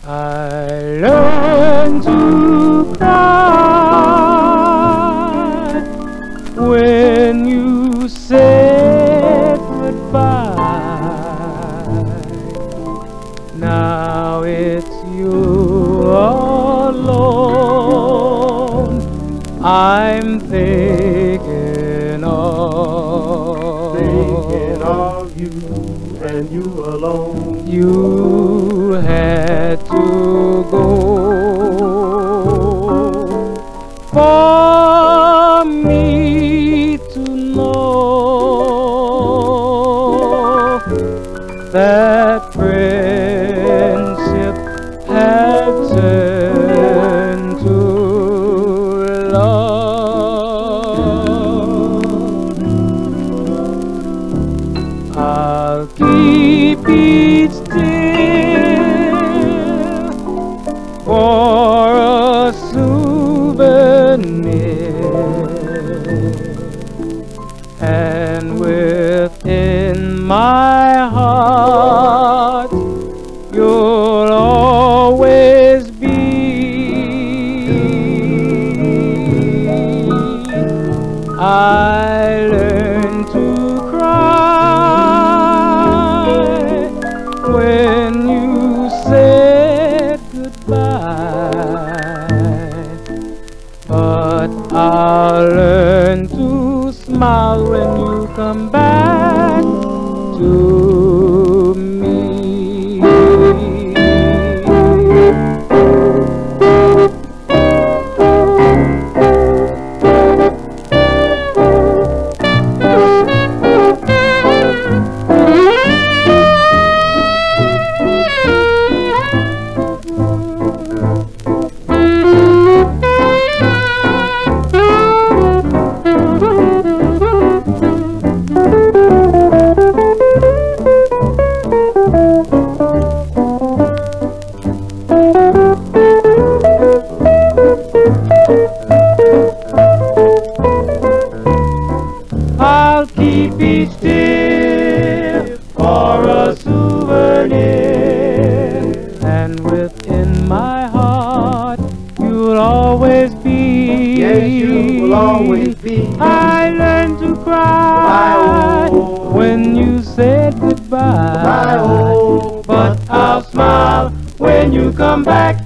I learned to cry when you said goodbye. Now it's you alone I'm thinking of. Thinking of you and you alone. You had to go for me to know that friendship had turned to love. I'll keep each tear for a souvenir, and within my heart you'll always be. I learned to cry when you said goodbye, but I'll learn to smile when you come back to me. I'll keep each tear for a souvenir, and within my heart you'll always be. Yes, you will always be. I learned to cry when you said goodbye, but I'll smile when you come back